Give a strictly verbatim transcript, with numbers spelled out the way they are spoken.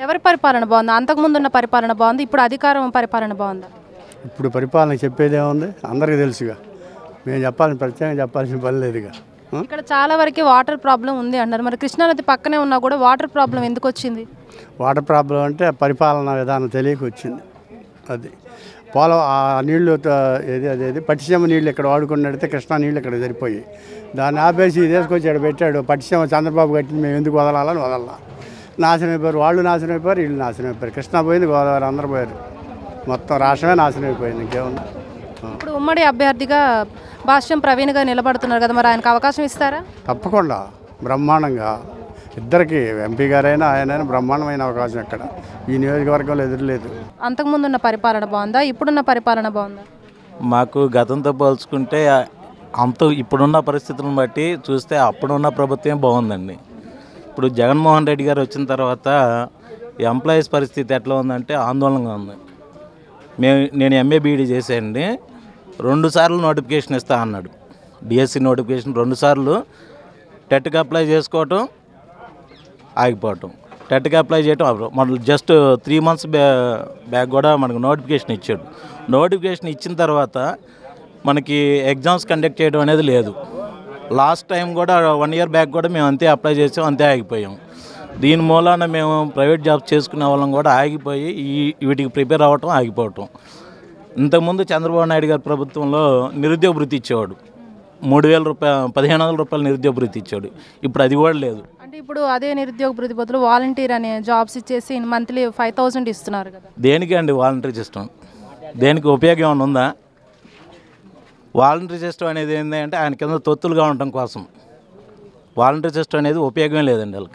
ఎవరి పరిపాలన బాగుంది? అంతకుముందు ఉన్న పరిపాలన బాగుంది, ఇప్పుడు అధికారం పరిపాలన బాగుందా? ఇప్పుడు పరిపాలన చెప్పేది ఏముంది, అందరికీ తెలుసుగా. మేము చెప్పాల్సిన ప్రత్యేకంగా చెప్పాల్సిన పని లేదుగా. ఇక్కడ చాలా వరకు వాటర్ ప్రాబ్లం ఉంది అంటారు. మరి కృష్ణానది పక్కనే ఉన్నా కూడా వాటర్ ప్రాబ్లం ఎందుకు వచ్చింది? వాటర్ ప్రాబ్లం అంటే పరిపాలన విధానం తెలియక వచ్చింది. అది పోల ఆ నీళ్లు త- ఏది అదేది పట్టిసీమ నీళ్ళు ఇక్కడ వాడుకున్నడితే కృష్ణా నీళ్ళు ఇక్కడ సరిపోయి దాన్ని ఆపేసి తీసుకొచ్చి ఇక్కడ పెట్టాడు. పట్టిసీమ చంద్రబాబు కట్టింది, మేము ఎందుకు వదలాలని వదలాల. నాశనం అయిపోయారు, వాళ్ళు నాశనం అయిపోయారు, వీళ్ళు నాశనం అయిపోయారు. కృష్ణా పోయింది, గోదావరి అందరూ పోయారు. మొత్తం రాష్ట్రమే నాశనం అయిపోయింది. ఇంకేముంది? ఇప్పుడు ఉమ్మడి అభ్యర్థిగా భాష్యం ప్రవీణ్గా నిలబడుతున్నారు కదా, మరి ఆయనకు అవకాశం ఇస్తారా? తప్పకుండా బ్రహ్మాండంగా ఇద్దరికి ఎంపీ గారైనా ఆయనైనా బ్రహ్మాండమైన అవకాశం ఇక్కడ ఈ నియోజకవర్గంలో ఎదురులేదు. అంతకుముందు ఉన్న పరిపాలన బాగుందా, ఇప్పుడున్న పరిపాలన బాగుందా? మాకు గతంతో పోల్చుకుంటే అంత ఇప్పుడున్న పరిస్థితులను బట్టి చూస్తే అప్పుడున్న ప్రభుత్వం బాగుందండి. ఇప్పుడు జగన్మోహన్ రెడ్డి గారు వచ్చిన తర్వాత ఎంప్లాయీస్ పరిస్థితి ఎట్లా ఉందంటే ఆందోళనగా ఉంది. మేము నేను ఎంఏ బీఈడీ చేసేయండి, రెండు సార్లు నోటిఫికేషన్ ఇస్తా అన్నాడు. డిఎస్సి నోటిఫికేషన్ రెండు సార్లు టెట్కి అప్లై చేసుకోవటం ఆగిపోవటం, టెట్కి అప్లై చేయటం మన జస్ట్ త్రీ మంత్స్ బ్యా బ్యాక్ కూడా మనకు నోటిఫికేషన్ ఇచ్చాడు. నోటిఫికేషన్ ఇచ్చిన తర్వాత మనకి ఎగ్జామ్స్ కండక్ట్ చేయడం అనేది లేదు. లాస్ట్ టైం కూడా వన్ ఇయర్ బ్యాక్ కూడా మేము అంతే అప్లై చేసాం, అంతే ఆగిపోయాం. దీని మూలాన మేము ప్రైవేట్ జాబ్స్ చేసుకునే వాళ్ళం కూడా ఆగిపోయి ఈ వీటికి ప్రిపేర్ అవ్వటం ఆగిపోవటం. ఇంతకుముందు చంద్రబాబు నాయుడు గారి ప్రభుత్వంలో నిరుద్యోగ భృతి ఇచ్చేవాడు, మూడు వేల రూపాయలు పదిహేను వందల రూపాయలు నిరుద్యోగ భృతి ఇచ్చాడు. ఇప్పుడు అది కూడా లేదు. అంటే ఇప్పుడు అదే నిరుద్యోగ భృతి బదులు వాలంటీర్ అనే జాబ్స్ ఇచ్చేసి మంత్లీ ఫైవ్ థౌసండ్ ఇస్తున్నారు కదా. దేనికి అండి వాలంటరీ సిస్టమ్? దేనికి ఉపయోగం ఏమైనా ఉందా? వాలంటరీ సిస్టమ్ అనేది ఏంటంటే ఆయన కింద తొత్తులుగా ఉండటం కోసం. వాలంటరీ సిస్టమ్ అనేది ఉపయోగం లేదండి వాళ్ళకి.